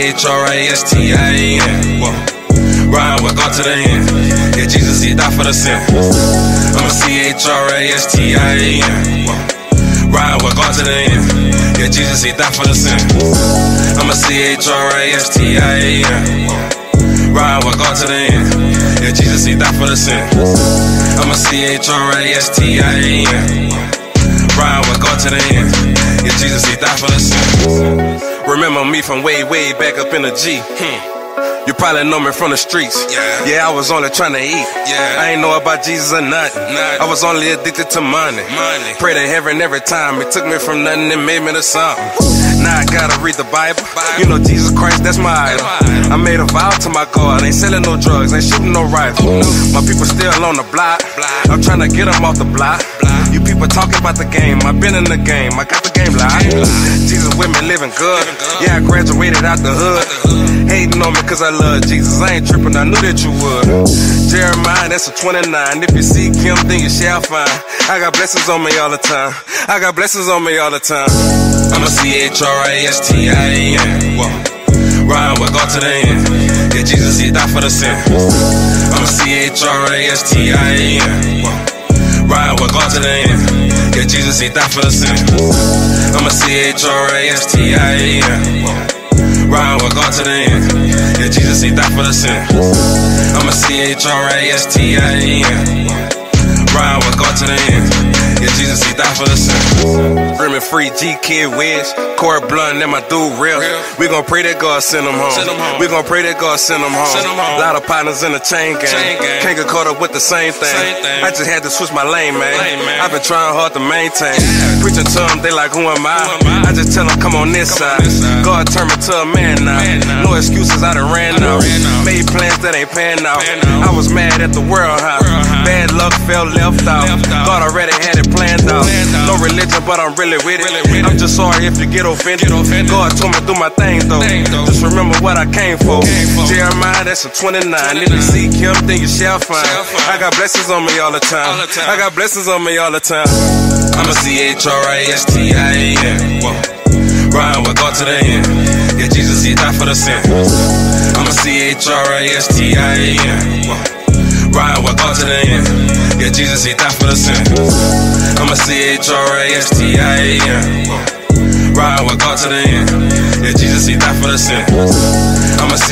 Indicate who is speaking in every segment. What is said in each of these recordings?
Speaker 1: C-H-R-I-S-T-I-N. Whoa. Ride with God to the end. Yeah, Jesus, he died for the sin. I'm a C-H-R-I-S-T-I-N. Whoa. Ride with God to the end. Yeah, Jesus, he died for the sin. I'm a C-H-R-I-S-T-I-N. Whoa. Ride with God to the end. Yeah, Jesus, he died for the sin. I'm a C-H-R-I-S-T-I-N. Ride with God to the end. Yeah, Jesus, he died for the sin. Remember me from way, way back up in the G. You probably know me from the streets. Yeah, I was only trying to eat. I ain't know about Jesus or nothing. I was only addicted to money. Pray to heaven every time. It took me from nothing and made me to something. Now I gotta read the Bible. You know Jesus Christ, that's my idol. I made a vow to my God. Ain't selling no drugs, ain't shooting no rifle. My people still on the block. I'm trying to get them off the block. You people talking about the game. I've been in the game. I got the game live. Jesus with me living good. Yeah, I graduated out the hood. Hating on me cause I love Jesus. I ain't tripping, I knew that you would. Jeremiah, that's a 29. If you seek him, then you shall find. I got blessings on me all the time. I got blessings on me all the time. I'm a C-H-R-I-S-T-I-N. Whoa. Ride with God to the end. Yeah, Jesus, he died for the sin. I'm a C-H-R-I-S-T-I-N. Whoa. Ride with God to the end. Yeah, Jesus, he died for the sin. I'm a C-H-R-I-S-T-I-N. Whoa. Ride with God to the end. Yeah, Jesus, he died for the sin. I'm a C-H-R-I-S-T-I-N. Ride with God to the end. Yeah, Jesus, he died for the sin. Screaming free G-Kid Wiz, Corey Blunt, and my dude real. We gon' pray that God send him home. We gon' pray that God send him home. A lot of partners in the chain gang. Can't get caught up with the same thing. I just had to switch my lane, man. I've been trying hard to maintain. Preaching to them, they like, who am I? I just tell them, come on this side. God turned me to a man now. No excuses, I done ran out. Made plans that ain't paying out. I was mad at the world, how bad luck felt left out. God already had it planned out. No religion, but I'm really with it. I'm just sorry if you get offended. God told me do my thing though. Just remember what I came for. Jeremiah, that's a 29. If you seek him, then you shall find. I got blessings on me all the time. I got blessings on me all the time. I'm a C-H-R-I-S-T-I-N. Whoa. Ride with God to the end. Yeah, Jesus, he died for the sin. I'm a C-H-R-I-S-T-I-N. Whoa. Ride with God to the end. Yeah, Jesus, he died for the sin. I'm a C-H-R-I-S-T-I-N. Ride with God to the end. Yeah, Jesus, he died for the sin. I'm a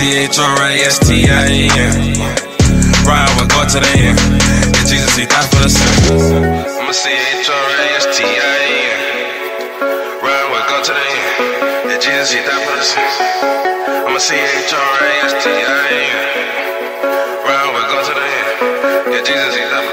Speaker 1: C-H-R-I-S-T-I-N. Ride with God to the end. Yeah, Jesus, he died for the sin. I'm a C-H-R-I-S-T-I-N. Ride with God to the end. Yeah, Jesus, he died for the sin. I'm a C-H-R-I-S-T-I-N. Ride with God to the end. Yeah, Jesus, he died for the sin.